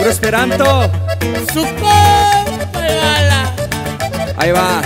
Puro esperanto. Su compa y bala. Ahí va.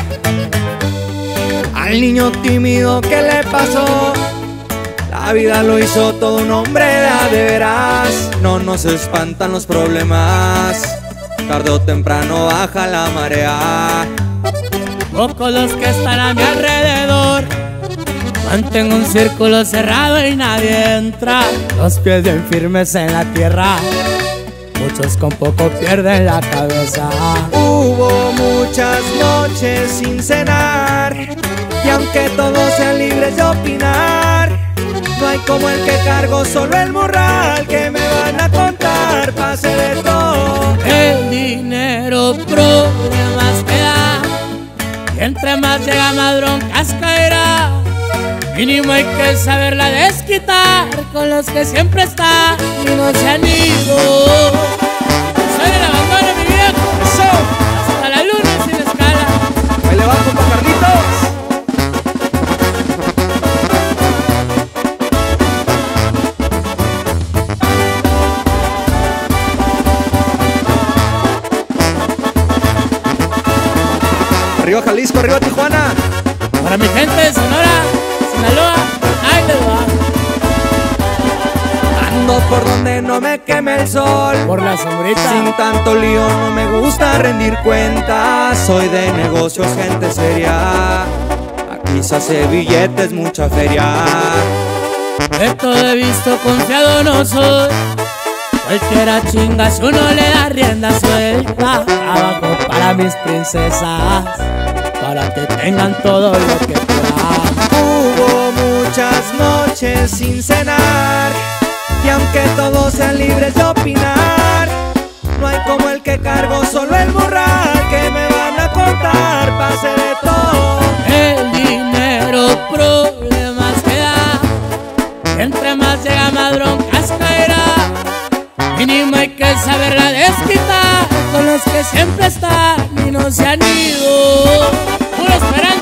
Al niño tímido, ¿qué le pasó? La vida lo hizo todo un hombre de veras. No nos espantan los problemas, tarde o temprano baja la marea. Pocos los que están a mi alrededor, mantengo un círculo cerrado y nadie entra. Los pies bien firmes en la tierra, muchos con poco pierden la cabeza. Hubo muchas noches sin cenar, y aunque todos sean libres de opinar, no hay como el que cargo solo el morral. Que me van a contar, pase de todo. El dinero problemas que da, y entre más llega más broncas caerá. Mínimo hay que saberla desquitar con los que siempre están y no se han ido. Soy el abandono, mi viejo. ¡Eso! Hasta la luna sin escala. Ahí le va, compa Carlitos. Arriba Jalisco, arriba Tijuana. Para mi gente de Sonora, Sinaloa, ahí les va. Ando por donde no me queme el sol, Por la sombrita. sin tanto lío no me gusta rendir cuentas. Soy de negocios, gente seria, aquí se hace billetes, mucha feria. De todo he visto, confiado no soy. Cualquiera chinga si uno le da rienda suelta. Trabajo para mis princesas, para que tengan todo lo que quieran. Hubo muchas noches sin cenar, y aunque todos sean libres de opinar, no hay como el que cargo solo el morral. Que me van a contar, pase de todo. El dinero problemas que da, y entre más llega más broncas caerá. Mínimo hay que saberla desquitar con los que siempre están y no se han ido. Puro esperanza.